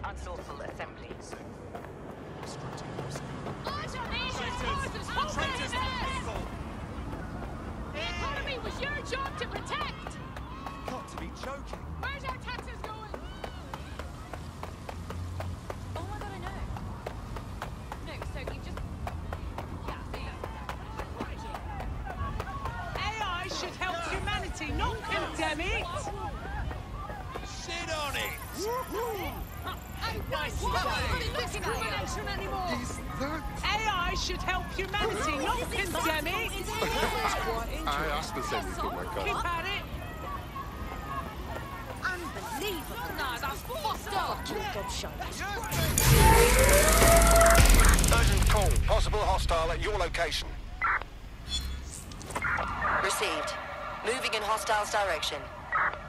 unlawful assembly. The economy was your job to protect! You've got to be joking. Where's our taxes going? Oh my god, I know. No, so you just... Yeah, AI should help humanity, not condemn it! Sit on it! AI should help humanity, not condemn it! I asked the same thing, my Keep God. at it! Unbelievable. Nah, that's fucked up. Urgent call. Possible hostile at your location. Received. Moving in hostiles' direction.